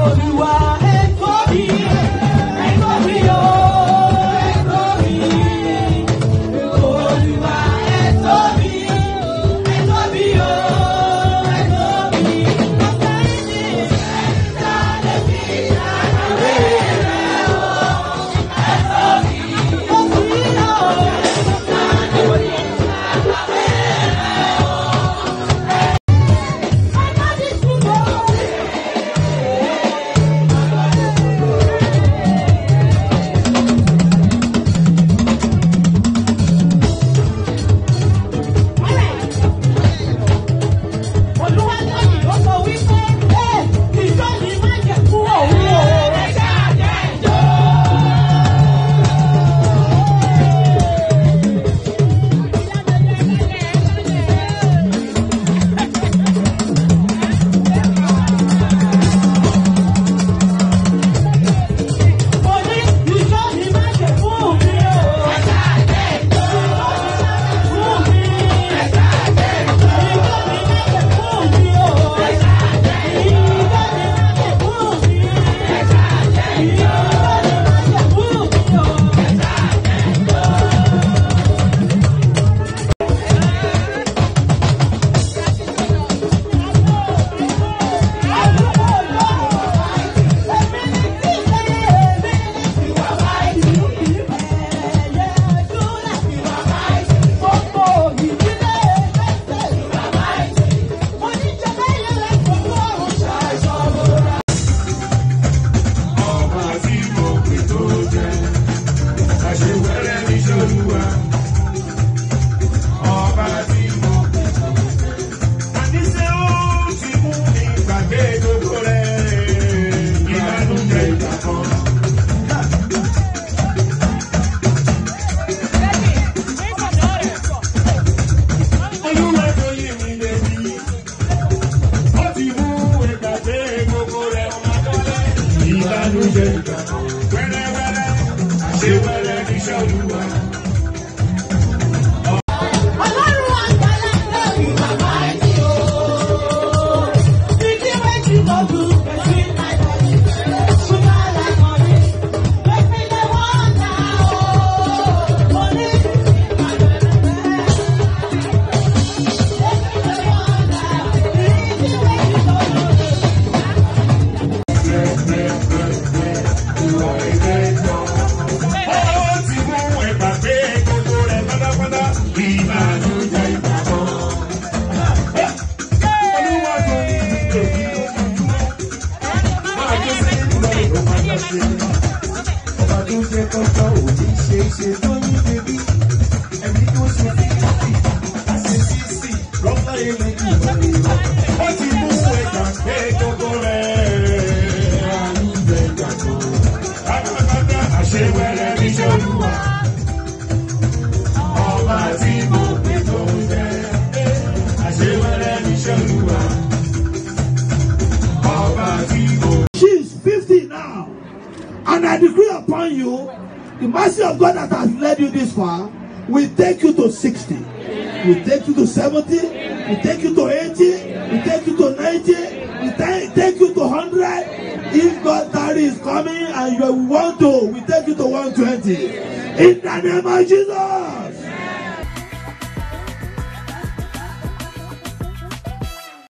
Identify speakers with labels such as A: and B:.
A: She's 50 now. And I decree upon you, the mercy of God that has led you this far will take you to 60. Will take you to 70. Will take you to 80. Will take you to 90. Will take you to 100. If God is coming and you want to, we take you to 120. In the name of Jesus.